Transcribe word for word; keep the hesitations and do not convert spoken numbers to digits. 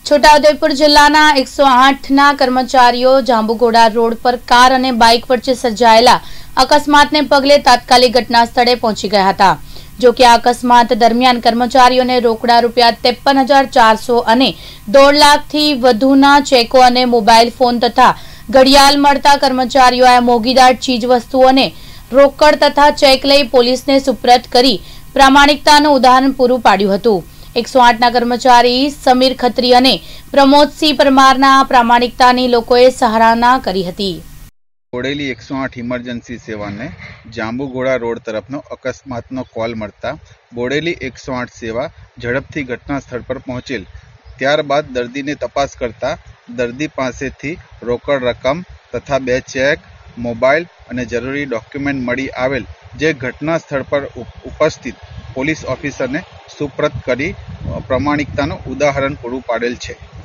છોટાઉદેપુર જિલ્લાના એકસો આઠના કર્મચારીઓ જાંબુઘોડા રોડ પર કાર અને બાઇક વચ્ચે સર્જાયેલા અકસ્માતને પગલે તાત્કાલિક ઘટના સ્થળે પહોંચી ગયા હતા। જો કે આ અકસ્માત દરમિયાન કર્મચારીઓને રોકડા રૂપિયા ત્રેપન હજાર ચારસો અને દોઢ લાખથી વધુના ચેકો અને મોબાઈલ ફોન તથા ઘડિયાળ મળતા કર્મચારીઓએ મોંઘીદાટ ચીજ વસ્તુઓને રોકડ તથા ચેક લઈ પોલીસને સુપ્રત કરી પ્રામાણિકતાનું ઉદાહરણ પૂરું પાડ્યું હતું। એકસો આઠના કર્મચારી સમીર ખત્રી અને પ્રમોદસિંહ પરમારના પ્રામાણિકતાની લોકોએ સરાહના કરી હતી। બોડેલી એકસો આઠ ઇમરજન્સી સેવાને જાંબુઘોડા રોડ તરફનો અકસ્માતનો કોલ મળતા બોડેલી એકસો આઠ સેવા ઝડપથી ઘટના સ્થળ પર પહોંચેલ। ત્યારબાદ દર્દીને તપાસ કરતા દર્દી પાસેથી રોકડ રકમ તથા બે ચેક, મોબાઈલ અને જરૂરી ડોક્યુમેન્ટ મળી આવેલ, જે ઘટના સ્થળ પર ઉપસ્થિત પોલીસ ઓફિસરને સુપ્રત કરી પ્રમાણિકતાનું ઉદાહરણ પૂરું પાડેલ છે।